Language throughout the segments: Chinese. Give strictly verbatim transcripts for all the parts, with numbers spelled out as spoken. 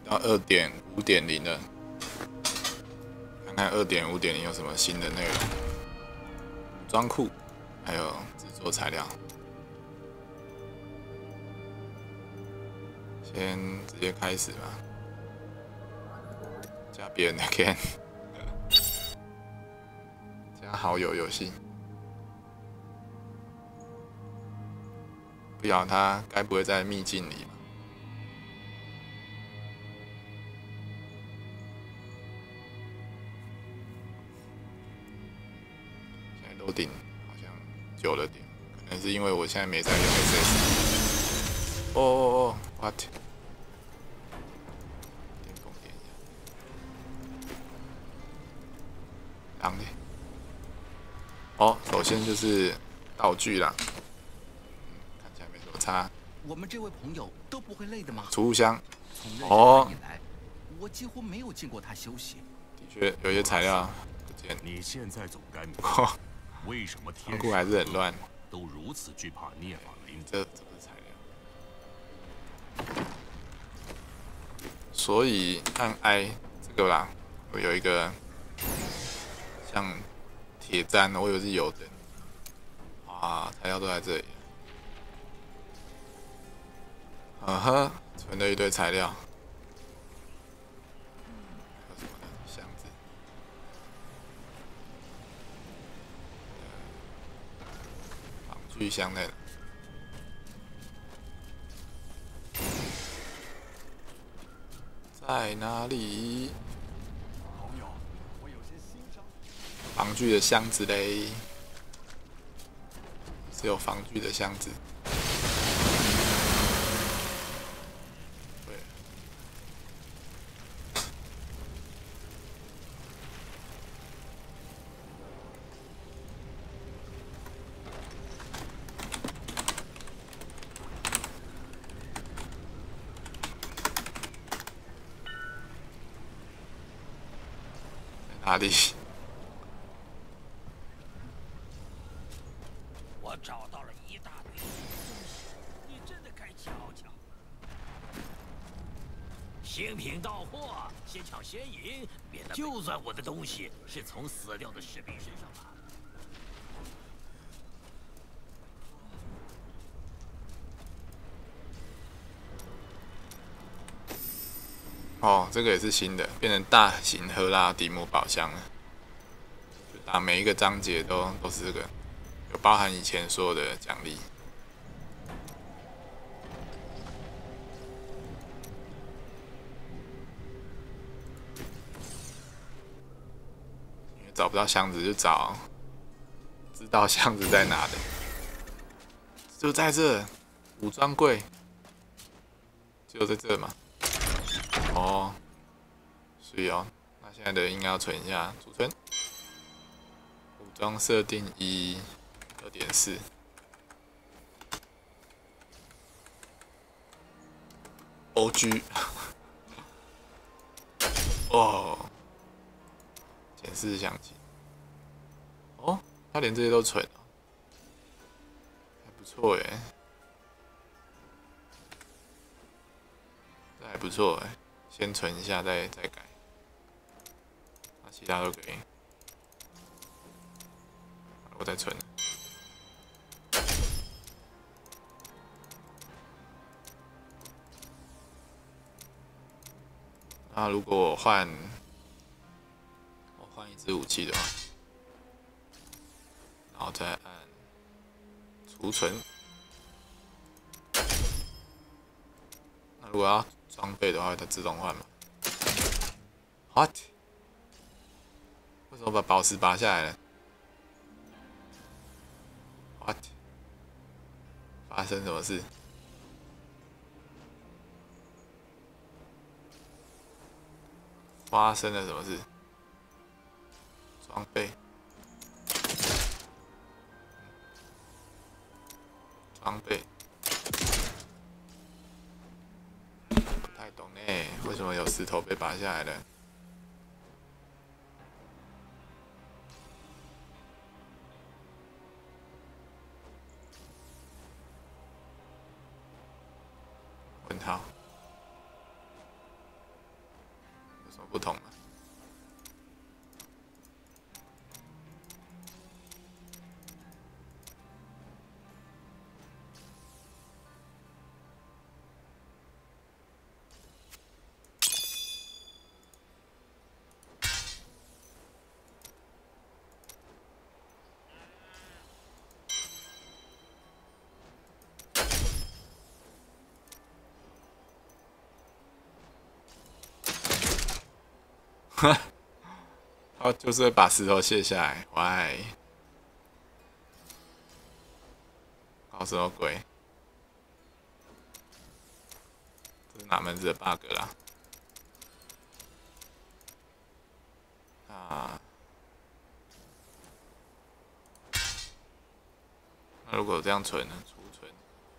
到二点五点零了，看看二点五点零有什么新的内容。装库，还有制作材料。先直接开始吧，加别人的 can， 加好友游戏。不晓得他该不会在秘境里吧？现在 loading 好像久了点，可能是因为我现在没在用 S S。哦哦哦 ，what？ 电风点一下。狼呢？哦，首先就是道具啦，看起来没什么差。 我们这位朋友都不会累的吗？ 储物箱。 从认识哦他以来，我几乎没有见过他休息。 的确，有些材料不见。 你现在总该明不白， 过为什么天仓库还是很乱。 都如此惧怕涅法雷姆。 这这不是材料。所以按 I 这个啦，我有一个像铁砧，我以为是有的。啊，材料都在这里。嗯哼，存了一堆材料。还有什么呢？箱子。防具箱内。在哪里？ 朋友，我有些心伤。 防具的箱子嘞，只有防具的箱子。对，在哪里？ 我找到了一大堆东西，你真的该瞧瞧。新品到货，先抢先赢，免得就算我的东西是从死掉的士兵身上拿的。 哦，这个也是新的，变成大型赫拉迪姆宝箱了。就打每一个章节都都是这个，有包含以前所有的奖励。因为找不到箱子，就找知道箱子在哪的，就在这武装柜，就在这嘛。哦，所以哦，那现在的应该要存一下储存。武装设定一二点四。O G。哦，检视详情。哦，他连这些都存了，还不错耶，这还不错哎。先存一下再再改，那其他都可以。我再存。那如果我换我换一支武器的话，然后再按储存。那如果要装备的话，它自动换嘛 ？What？ 为什么把宝石拔下来了 ？What？ 发生什么事？发生了什么事？装备，装备。不太懂呢，为什么有石头被拔下来了？问号。 什么不同啊？他就是会把石头卸下来，喂，搞什么鬼？这是哪门子的 bug 啦？啊，那如果这样存呢？储存。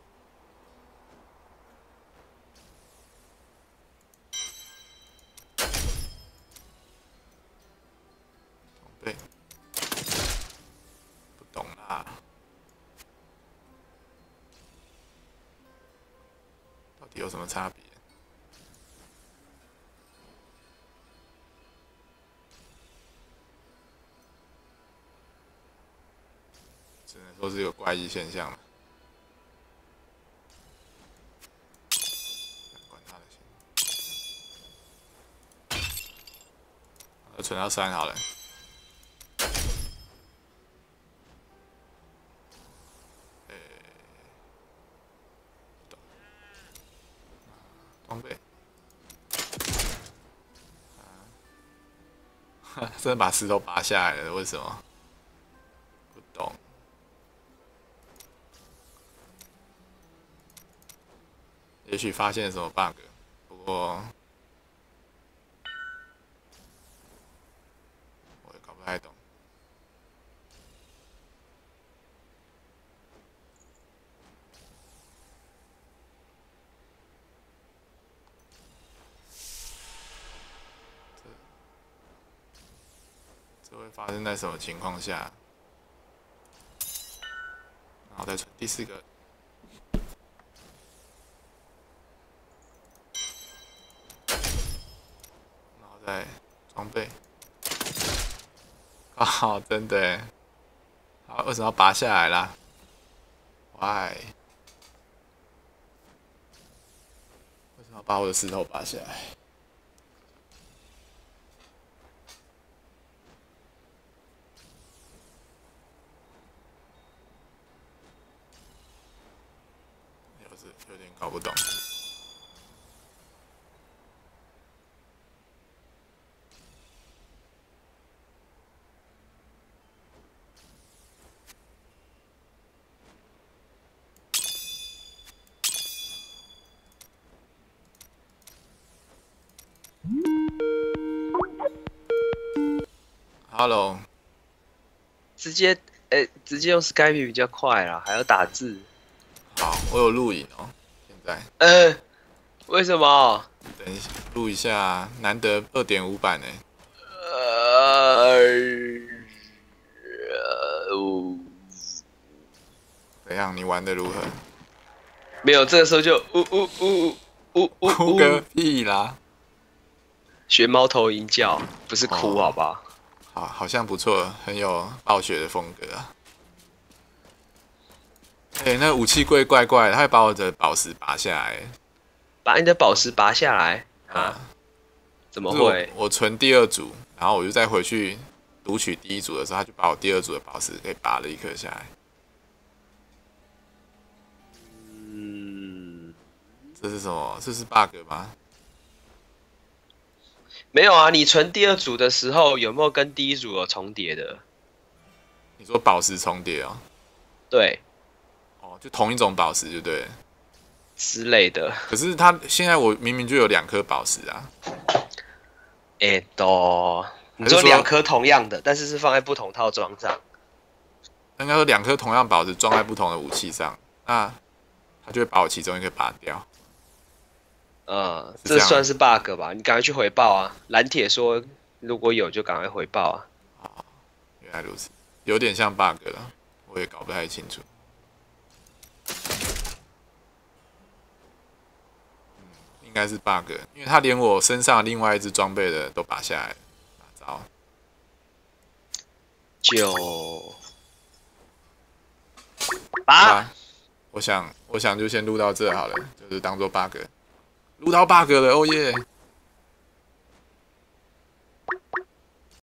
对，不懂啦，到底有什么差别？只能说是有怪异现象了。管他的先，我存到三好了。装备，啊，真的把石头拔下来了，为什么？不懂。也许发现了什么 bug， 不过我也搞不太懂。这会发生在什么情况下？然后再存第四个，然后再装备。啊，真的耶！好，为什么要拔下来啦 ？Why？ 为什么要把我的石头拔下来？有点搞不懂。Hello， 直接诶、欸，直接用 Skype 比较快啦，还要打字。 好，我有录影哦，现在。 呃，为什么？ 等一下，录一下，难得 二点五 版呢。 呃， 怎样？你玩的如何？ 没有，这个时候就呜呜呜呜呜哭个屁啦！ 学猫头鹰叫，不是哭， 哦、 好不好？ 好，好像不错，很有暴雪的风格啊。哎、欸，那武器柜怪怪的，他会把我的宝石拔下来。 把你的宝石拔下来啊？ 啊怎么会？ 我, 我存第二组，然后我就再回去读取第一组的时候，他就把我第二组的宝石给拔了一颗下来。 嗯， 这是什么？这是 bug 吗？ 没有啊，你存第二组的时候有没有跟第一组有重叠的？ 你说宝石重叠哦？ 对。 哦，就同一种宝石就对了。 之类的。 可是他现在我明明就有两颗宝石啊。 哎、欸，都，你说两颗同样的，但是是放在不同套装上。 应该说两颗同样宝石装在不同的武器上，那他就会把我其中一个拔掉。 呃，这算是 bug 吧？你赶快去回报啊！蓝铁说如果有就赶快回报啊！ 哦，原来如此，有点像 bug 了，我也搞不太清楚。嗯，应应该是 bug， 因为他连我身上另外一只装备的都拔下来了。糟， 九好八吧，我想我想就先录到这好了，就是当做 bug， 录到 bug 了，哦耶！